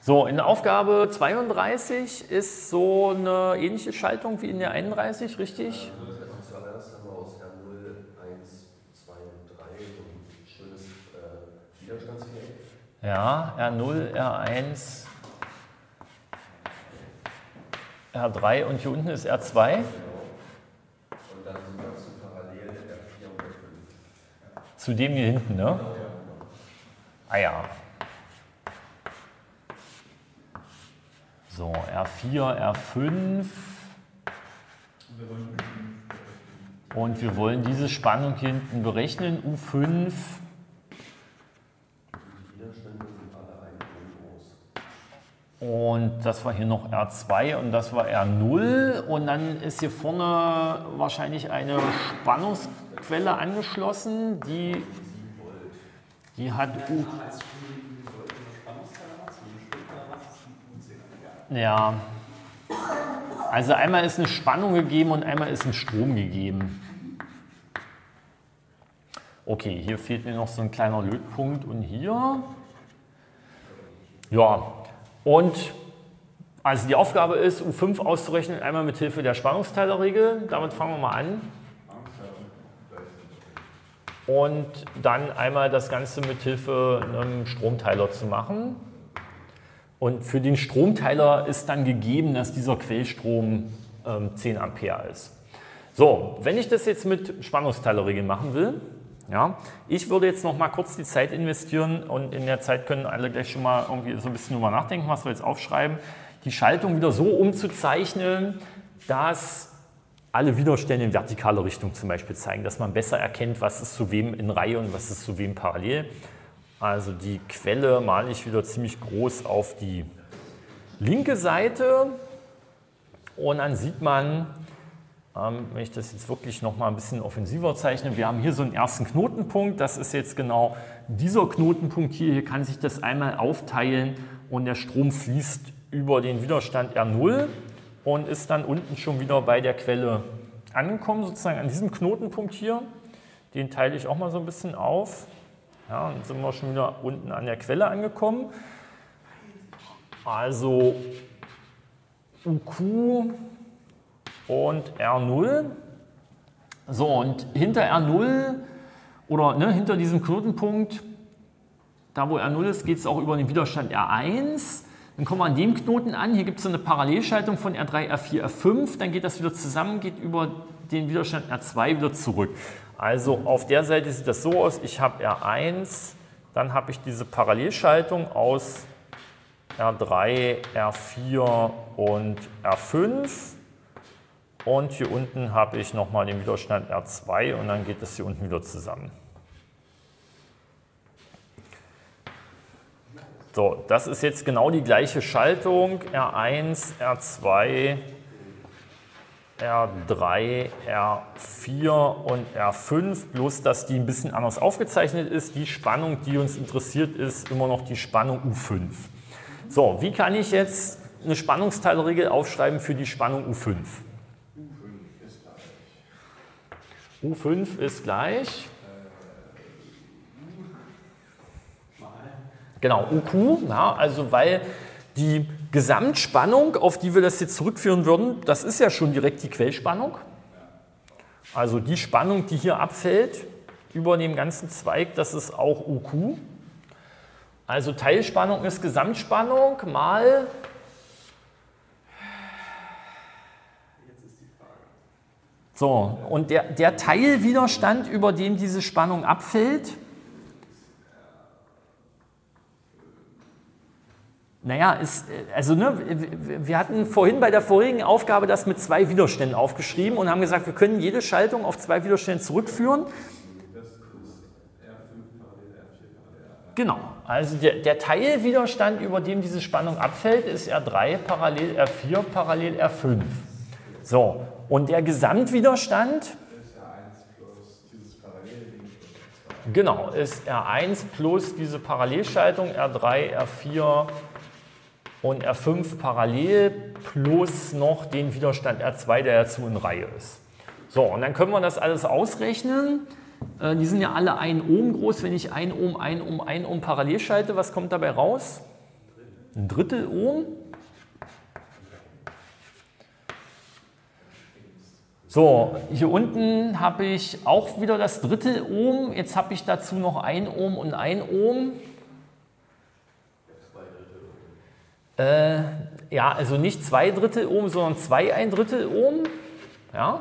So, in der Aufgabe 32 ist so eine ähnliche Schaltung wie in der 31, richtig? Zuallererst haben wir aus R0, 1, 2 und 3 so ein schönes Widerstandsviereck. Ja, R0, R1, R3 und hier unten ist R2. Genau. Und dann sind dazu parallel R4 und R5. Zu dem hier hinten, ne? Ah ja. So, R4, R5. Und wir wollen diese Spannung hier hinten berechnen, U5. Die Widerstände sind alle 1 Ohm groß. Und das war hier noch R2 und das war R0. Und dann ist hier vorne wahrscheinlich eine Spannungsquelle angeschlossen, die hat U. Ja, also einmal ist eine Spannung gegeben und einmal ist ein Strom gegeben. Okay, hier fehlt mir noch so ein kleiner Lötpunkt und hier. Ja, und also die Aufgabe ist, U5 auszurechnen, einmal mit Hilfe der Spannungsteilerregel. Damit fangen wir mal an. Und dann einmal das Ganze mit Hilfe einem Stromteiler zu machen. Und für den Stromteiler ist dann gegeben, dass dieser Quellstrom 10 Ampere ist. So, wenn ich das jetzt mit Spannungsteilerregel machen will, ja, ich würde jetzt noch mal kurz die Zeit investieren und in der Zeit können alle gleich schon mal irgendwie so ein bisschen drüber nachdenken, was wir jetzt aufschreiben, die Schaltung wieder so umzuzeichnen, dass alle Widerstände in vertikaler Richtung zum Beispiel zeigen, dass man besser erkennt, was ist zu wem in Reihe und was ist zu wem parallel. Also die Quelle male ich wieder ziemlich groß auf die linke Seite und dann sieht man, wenn ich das jetzt wirklich noch mal ein bisschen offensiver zeichne, wir haben hier so einen ersten Knotenpunkt, das ist jetzt genau dieser Knotenpunkt hier kann sich das einmal aufteilen und der Strom fließt über den Widerstand R0 und ist dann unten schon wieder bei der Quelle angekommen, sozusagen an diesem Knotenpunkt hier, den teile ich auch mal so ein bisschen auf. Ja, dann sind wir schon wieder unten an der Quelle angekommen. Also UQ und R0. So, und hinter R0 oder hinter diesem Knotenpunkt, da wo R0 ist, geht es auch über den Widerstand R1. Dann kommen wir an dem Knoten an. Hier gibt es so eine Parallelschaltung von R3, R4, R5. Dann geht das wieder zusammen, geht über den Widerstand R2 wieder zurück. Also auf der Seite sieht das so aus, ich habe R1, dann habe ich diese Parallelschaltung aus R3, R4 und R5 und hier unten habe ich nochmal den Widerstand R2 und dann geht das hier unten wieder zusammen. So, das ist jetzt genau die gleiche Schaltung, R1, R2, R3, R4 und R5, bloß dass die ein bisschen anders aufgezeichnet ist. Die Spannung, die uns interessiert, ist immer noch die Spannung U5. So, wie kann ich jetzt eine Spannungsteilregel aufschreiben für die Spannung U5? U5 ist gleich. Genau, UQ, ja, also weil die Gesamtspannung, auf die wir das jetzt zurückführen würden, das ist ja schon direkt die Quellspannung. Also die Spannung, die hier abfällt über dem ganzen Zweig, das ist auch UQ. Also Teilspannung ist Gesamtspannung mal. So, und der Teilwiderstand, über den diese Spannung abfällt, naja, wir hatten vorhin bei der vorigen Aufgabe das mit 2 Widerständen aufgeschrieben und haben gesagt, wir können jede Schaltung auf 2 Widerstände zurückführen. Genau, also der Teilwiderstand, über dem diese Spannung abfällt, ist R3 parallel R4 parallel R5. So, und der Gesamtwiderstand ist R1 plus dieses Parallelding. Genau, ist R1 plus diese Parallelschaltung R3, R4 und R5 parallel plus noch den Widerstand R2, der dazu in Reihe ist. So, und dann können wir das alles ausrechnen. Die sind ja alle 1 Ohm groß. Wenn ich 1 Ohm, 1 Ohm, 1 Ohm parallel schalte, was kommt dabei raus? ein Drittel Ohm. So, hier unten habe ich auch wieder das Drittel Ohm. Jetzt habe ich dazu noch 1 Ohm und 1 Ohm. Ja, also nicht 2 Drittel Ohm, sondern 2 1/3 Ohm. Ja.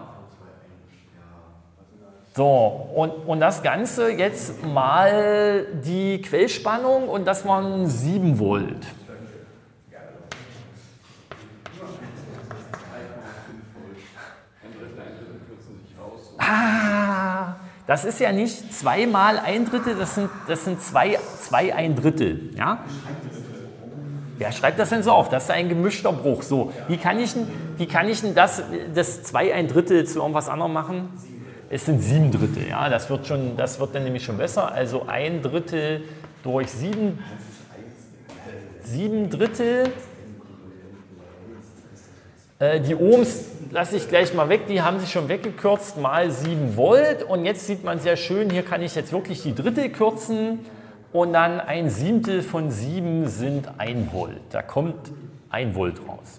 So, und das Ganze jetzt mal die Quellspannung und das waren 7 Volt. Ah, das ist ja nicht 2 mal 1/3, das sind 2 1/3. Ja? Wer schreibt das denn so auf? Das ist ein gemischter Bruch. So, wie kann ich denn das 2 1/3 zu irgendwas anderem machen? Es sind 7/3. Ja? Das wird dann nämlich schon besser. Also 1/3 durch 7/3. Die Ohms lasse ich gleich mal weg, die haben sich schon weggekürzt, mal 7 Volt. Und jetzt sieht man sehr schön, hier kann ich jetzt wirklich die Drittel kürzen und dann 1/7 von 7 sind 1 Volt. Da kommt 1 Volt raus.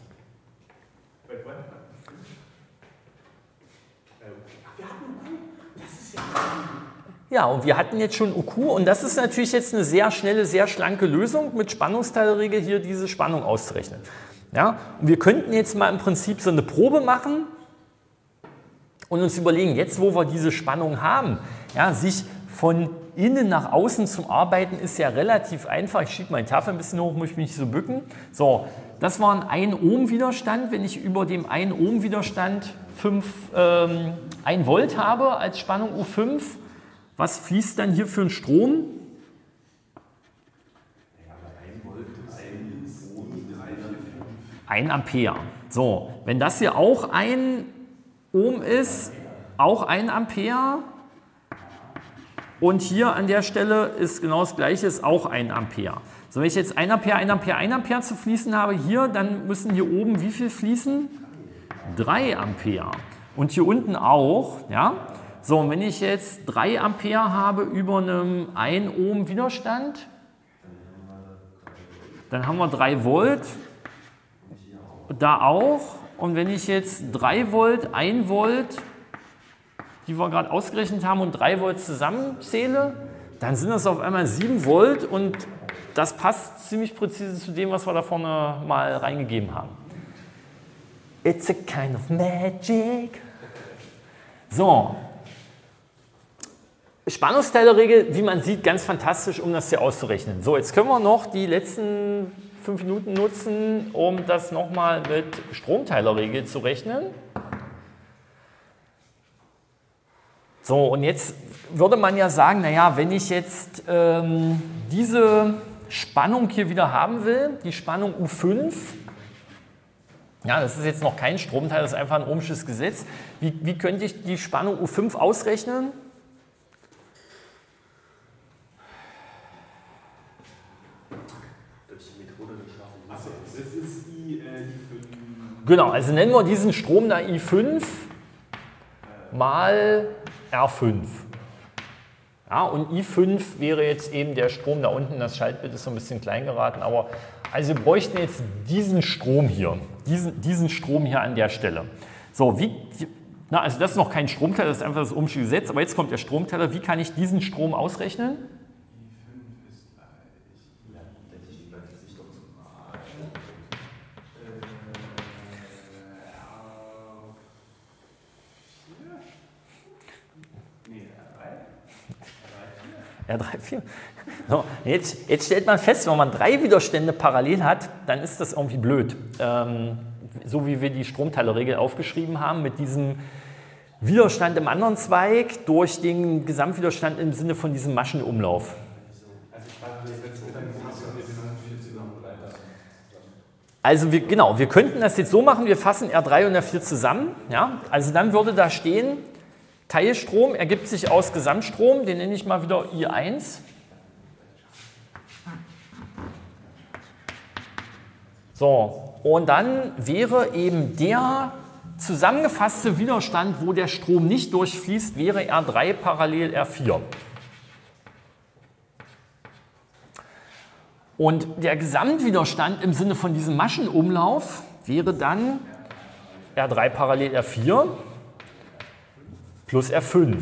Ja, und wir hatten jetzt schon UQ und das ist natürlich jetzt eine sehr schnelle, sehr schlanke Lösung, mit Spannungsteilregel hier diese Spannung auszurechnen. Ja, und wir könnten jetzt mal im Prinzip so eine Probe machen und uns überlegen, jetzt wo wir diese Spannung haben, ja, sich von innen nach außen zum Arbeiten ist ja relativ einfach. Ich schiebe meine Tafel ein bisschen hoch, muss ich mich nicht so bücken. So, das war ein 1 Ohm Widerstand. Wenn ich über dem 1 Ohm Widerstand 1 Volt habe als Spannung U5, was fließt dann hier für einen Strom? 1 Ampere. So, wenn das hier auch 1 Ohm ist, auch 1 Ampere. Und hier an der Stelle ist genau das Gleiche, ist auch 1 Ampere. So, wenn ich jetzt 1 Ampere, 1 Ampere, 1 Ampere zu fließen habe, hier, dann müssen hier oben wie viel fließen? 3 Ampere. Und hier unten auch. Ja? So, und wenn ich jetzt 3 Ampere habe über einem 1 Ohm Widerstand, dann haben wir 3 Volt. Da auch. Und wenn ich jetzt 3 Volt, 1 Volt, die wir gerade ausgerechnet haben, und 3 Volt zusammenzähle, dann sind das auf einmal 7 Volt und das passt ziemlich präzise zu dem, was wir da vorne mal reingegeben haben. It's a kind of magic. So. Spannungsteilerregel, wie man sieht, ganz fantastisch, um das hier auszurechnen. So, jetzt können wir noch die letzten 5 Minuten nutzen, um das nochmal mit Stromteilerregel zu rechnen. So, und jetzt würde man ja sagen, naja, wenn ich jetzt diese Spannung hier wieder haben will, die Spannung U5, ja, das ist jetzt noch kein Stromteiler, das ist einfach ein ohmsches Gesetz. Wie könnte ich die Spannung U5 ausrechnen? Genau, also nennen wir diesen Strom da I5 mal R5. Ja, und I5 wäre jetzt eben der Strom da unten, das Schaltbild ist so ein bisschen klein geraten, aber also wir bräuchten jetzt diesen Strom hier, diesen Strom hier an der Stelle. So, also das ist noch kein Stromteiler, das ist einfach das ohmsche Gesetz, aber jetzt kommt der Stromteiler. Wie kann ich diesen Strom ausrechnen? R3, 4. So, jetzt stellt man fest, wenn man 3 Widerstände parallel hat, dann ist das irgendwie blöd. So wie wir die Stromteilerregel aufgeschrieben haben, mit diesem Widerstand im anderen Zweig durch den Gesamtwiderstand im Sinne von diesem Maschenumlauf. Also wir könnten das jetzt so machen, wir fassen R3 und R4 zusammen. Ja? Also dann würde da stehen, Teilstrom ergibt sich aus Gesamtstrom, den nenne ich mal wieder I1. So, und dann wäre eben der zusammengefasste Widerstand, wo der Strom nicht durchfließt, wäre R3 parallel R4. Und der Gesamtwiderstand im Sinne von diesem Maschenumlauf wäre dann R3 parallel R4 plus R5.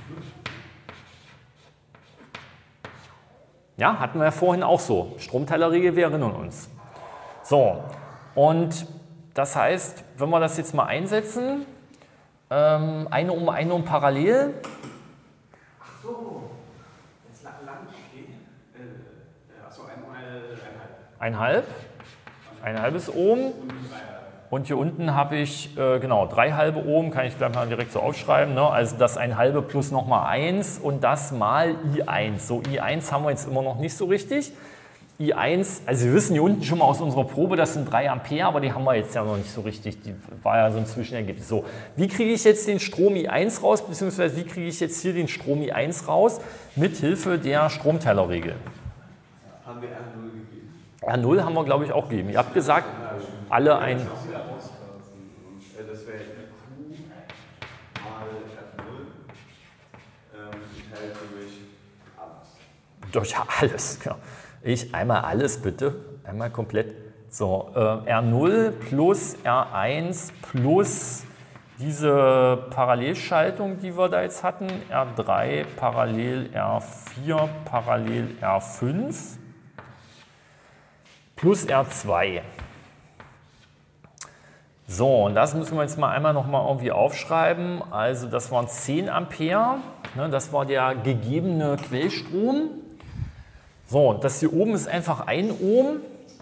Ja, hatten wir ja vorhin auch so. Stromteilerregel, wir erinnern uns. So, und das heißt, wenn wir das jetzt mal einsetzen, 1 Ohm parallel. Ach so, jetzt lang achso, 1,5. Ein halbes Ohm. Und hier unten habe ich, genau, 3 halbe Ohm, kann ich gleich mal direkt so aufschreiben. Ne? Also das 1 halbe plus nochmal 1 und das mal I1. So, I1 haben wir jetzt immer noch nicht so richtig. I1, also wir wissen hier unten schon mal aus unserer Probe, das sind 3 Ampere, aber die haben wir jetzt ja noch nicht so richtig. Die war ja so ein Zwischenergebnis. So, wie kriege ich jetzt den Strom I1 raus, beziehungsweise wie kriege ich jetzt hier den Strom I1 raus? Mit Hilfe der Stromteilerregel. Haben wir R0 gegeben? R0 haben wir, glaube ich, auch gegeben. Ihr habt gesagt, alle ein... Das wäre IQ mal R0 geteilt durch alles. Durch alles, genau. Einmal alles bitte, einmal komplett. So, R0 plus R1 plus diese Parallelschaltung, die wir da jetzt hatten, R3 parallel R4 parallel R5 plus R2. So, und das müssen wir jetzt mal einmal nochmal irgendwie aufschreiben. Also das waren 10 Ampere, ne, das war der gegebene Quellstrom. So, und das hier oben ist einfach 1 Ohm.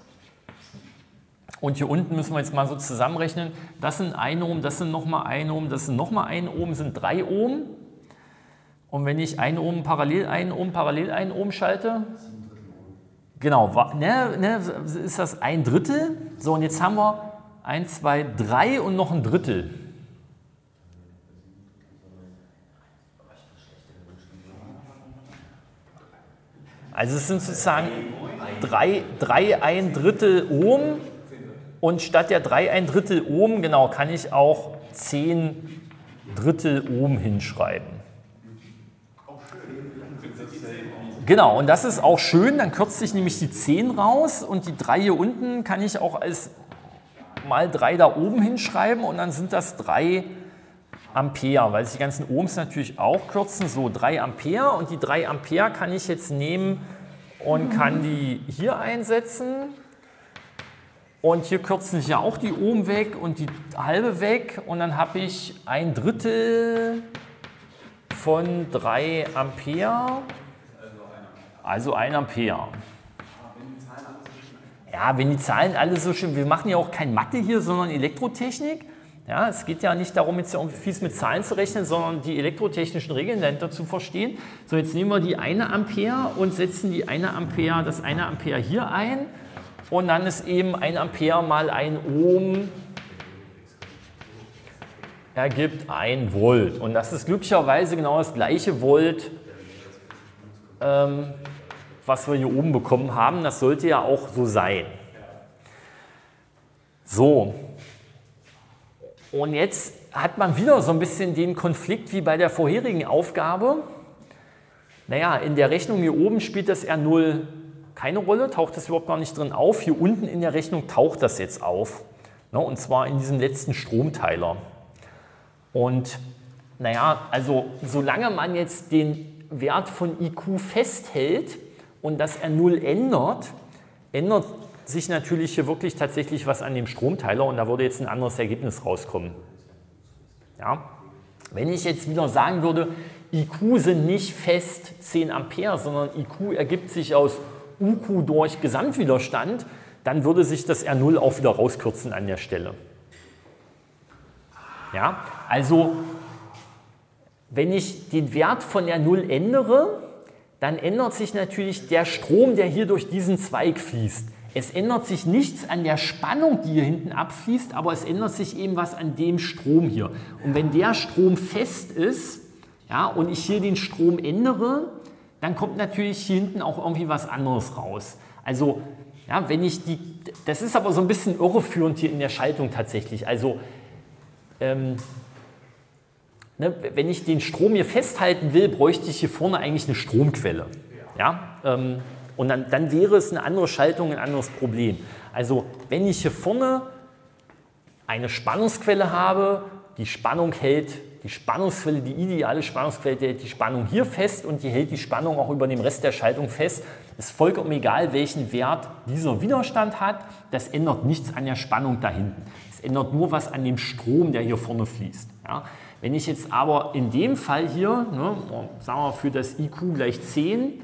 Und hier unten müssen wir jetzt mal so zusammenrechnen. Das sind 1 Ohm, das sind nochmal 1 Ohm, das sind nochmal 1 Ohm, sind 3 Ohm. Und wenn ich 1 Ohm parallel 1 Ohm parallel 1 Ohm schalte, genau, ist das 1/3. So, und jetzt haben wir 1, 2, 3 und noch ein Drittel. Also es sind sozusagen 3 1/3 Ohm und statt der 3 1/3 Ohm, genau, kann ich auch 10 Drittel Ohm hinschreiben. Genau, und das ist auch schön, dann kürzt sich nämlich die 10 raus und die 3 hier unten kann ich auch als mal 3 da oben hinschreiben und dann sind das 3 Ampere, weil sich die ganzen Ohms natürlich auch kürzen. So 3 Ampere und die 3 Ampere kann ich jetzt nehmen und kann die hier einsetzen. Und hier kürzen sich ja auch die Ohm weg und die halbe weg und dann habe ich 1/3 von 3 Ampere, also 1 Ampere. Ja, wenn die Zahlen alle so schön, wir machen ja auch kein Mathe hier, sondern Elektrotechnik. Ja, es geht ja nicht darum, jetzt irgendwie fies mit Zahlen zu rechnen, sondern die elektrotechnischen Regeln dahinter zu verstehen. So, jetzt nehmen wir die 1 Ampere und setzen die 1 Ampere, das 1 Ampere hier ein. Und dann ist eben 1 Ampere mal 1 Ohm ergibt 1 Volt. Und das ist glücklicherweise genau das gleiche Volt, was wir hier oben bekommen haben. Das sollte ja auch so sein. So. Und jetzt hat man wieder so ein bisschen den Konflikt wie bei der vorherigen Aufgabe. Naja, in der Rechnung hier oben spielt das R0 keine Rolle, taucht das überhaupt gar nicht drin auf. Hier unten in der Rechnung taucht das jetzt auf. Ne, und zwar in diesem letzten Stromteiler. Und naja, also solange man jetzt den Wert von IQ festhält und das R0 ändert sich natürlich hier wirklich tatsächlich was an dem Stromteiler und da würde jetzt ein anderes Ergebnis rauskommen. Ja? Wenn ich jetzt wieder sagen würde, IQ sind nicht fest 10 Ampere, sondern IQ ergibt sich aus UQ durch Gesamtwiderstand, dann würde sich das R0 auch wieder rauskürzen an der Stelle. Ja? Also, wenn ich den Wert von R0 ändere, dann ändert sich natürlich der Strom, der hier durch diesen Zweig fließt. Es ändert sich nichts an der Spannung, die hier hinten abfließt, aber es ändert sich eben was an dem Strom hier. Und wenn der Strom fest ist, ja, und ich hier den Strom ändere, dann kommt natürlich hier hinten auch irgendwie was anderes raus. Also, ja, das ist aber so ein bisschen irreführend hier in der Schaltung tatsächlich. Also, wenn ich den Strom hier festhalten will, bräuchte ich hier vorne eigentlich eine Stromquelle. Ja? Und dann wäre es eine andere Schaltung, ein anderes Problem. Also wenn ich hier vorne eine Spannungsquelle habe, die Spannung hält, die Spannungsquelle, die ideale Spannungsquelle, die hält die Spannung hier fest und die hält die Spannung auch über dem Rest der Schaltung fest. Ist vollkommen egal, welchen Wert dieser Widerstand hat. Das ändert nichts an der Spannung da hinten. Es ändert nur was an dem Strom, der hier vorne fließt. Ja? Wenn ich jetzt aber in dem Fall hier, ne, sagen wir für das IQ gleich 10,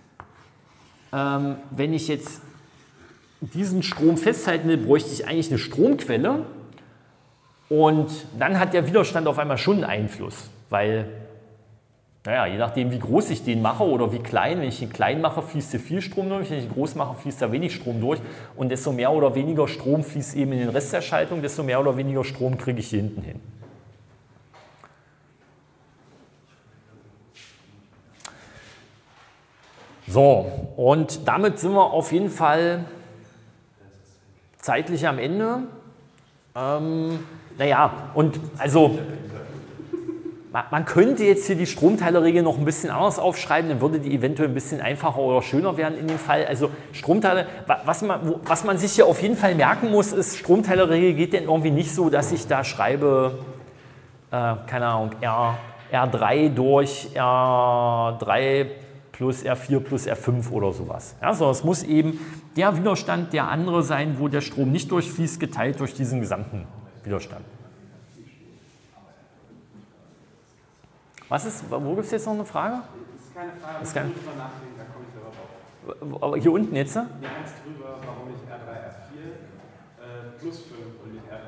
wenn ich jetzt diesen Strom festhalten will, bräuchte ich eigentlich eine Stromquelle. Und dann hat der Widerstand auf einmal schon einen Einfluss, weil, naja, je nachdem, wie groß ich den mache oder wie klein, wenn ich ihn klein mache, fließt hier viel Strom durch, wenn ich ihn groß mache, fließt da wenig Strom durch. Und desto mehr oder weniger Strom fließt eben in den Rest der Schaltung, desto mehr oder weniger Strom kriege ich hier hinten hin. So, und damit sind wir auf jeden Fall zeitlich am Ende. Naja, und also man könnte jetzt hier die Stromteilerregel noch ein bisschen anders aufschreiben, dann würde die eventuell ein bisschen einfacher oder schöner werden in dem Fall. Also Stromteiler, was man sich hier auf jeden Fall merken muss, ist, Stromteilerregel geht denn irgendwie nicht so, dass ich da schreibe, keine Ahnung, R3 durch R3 plus R4 plus R5 oder sowas. Ja, sondern es muss eben der Widerstand der andere sein, wo der Strom nicht durchfließt, geteilt durch diesen gesamten Widerstand. Was ist, wo gibt es jetzt noch eine Frage? Das ist keine Frage, das ist kein... drüber nachdenken, da komme ich selber drauf. Aber hier unten jetzt? Ne? Ja, eins drüber, warum nicht R3, R4 plus 5 und nicht R3,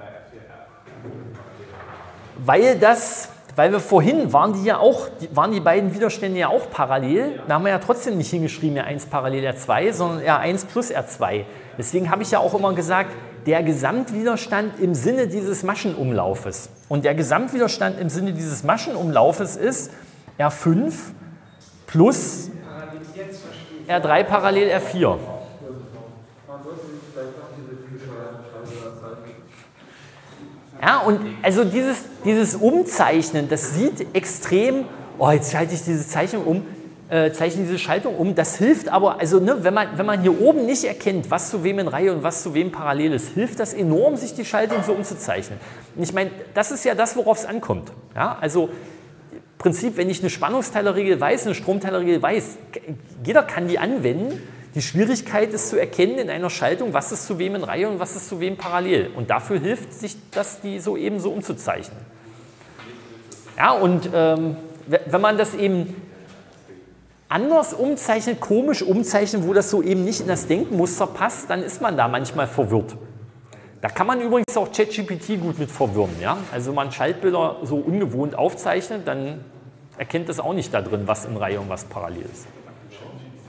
R4, R5. Weil wir vorhin waren die beiden Widerstände ja auch parallel. Ja. Da haben wir ja trotzdem nicht hingeschrieben R1 parallel R2, sondern R1 plus R2. Deswegen habe ich ja auch immer gesagt, der Gesamtwiderstand im Sinne dieses Maschenumlaufes. Und der Gesamtwiderstand im Sinne dieses Maschenumlaufes ist R5 plus R3 parallel R4. Ja, und also dieses Umzeichnen, das sieht extrem, oh, jetzt schalte ich diese zeichne diese Schaltung um, das hilft aber, also ne, wenn man hier oben nicht erkennt, was zu wem in Reihe und was zu wem parallel ist, hilft das enorm, sich die Schaltung so umzuzeichnen. Und ich meine, das ist ja das, worauf es ankommt. Ja, also im Prinzip, wenn ich eine Spannungsteilerregel weiß, eine Stromteilerregel weiß, jeder kann die anwenden. Die Schwierigkeit ist zu erkennen in einer Schaltung, was ist zu wem in Reihe und was ist zu wem parallel. Und dafür hilft sich das, die so eben so umzuzeichnen. Ja, und wenn man das eben anders umzeichnet, komisch umzeichnet, wo das so eben nicht in das Denkmuster passt, dann ist man da manchmal verwirrt. Da kann man übrigens auch ChatGPT gut mit verwirren. Ja? Also wenn man Schaltbilder so ungewohnt aufzeichnet, dann erkennt das auch nicht da drin, was in Reihe und was parallel ist.